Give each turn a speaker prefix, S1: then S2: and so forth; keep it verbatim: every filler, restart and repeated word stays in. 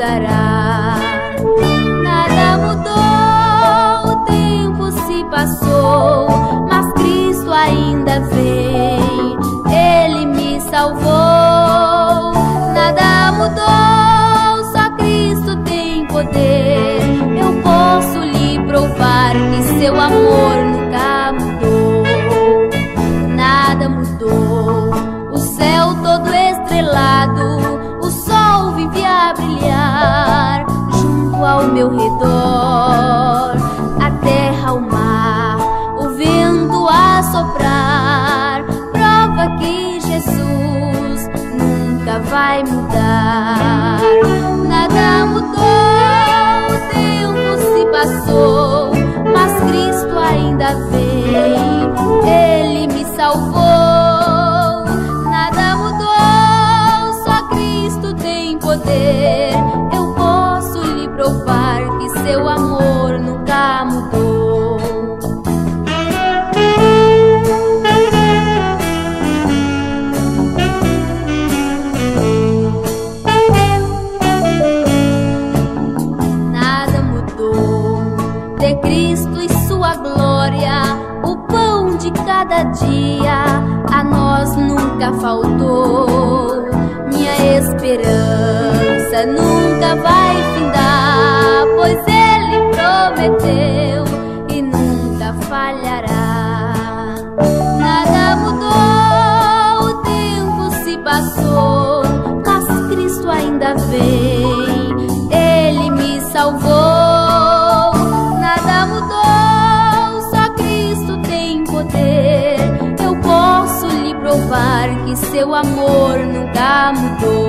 S1: mudará. Nada mudou, o tempo se passou, mas Cristo ainda vem, Ele me salvou. Nada mudou, só Cristo tem poder. Eu posso lhe provar que seu amor nunca mudou. Nada mudou, o céu todo estrelado, o sol vive a brilhar junto ao meu redor. A terra, o mar, o vento a soprar, prova que Jesus nunca vai mudar. Nada mudou, o tempo se passou, mas Cristo ainda vem, Ele me salvou. Nada mudou, só Cristo tem poder. Eu posso lhe provar que seu amor nunca mudou. Nada mudou, de Cristo e sua glória, o pão de cada dia a nós nunca faltou. Minha esperança nunca vai findar, pois Ele prometeu e nunca falhará. Nada mudou, o tempo se passou, mas Cristo ainda vem, Ele me salvou. Nada mudou, só Cristo tem poder. Eu posso lhe provar que seu amor nunca mudou.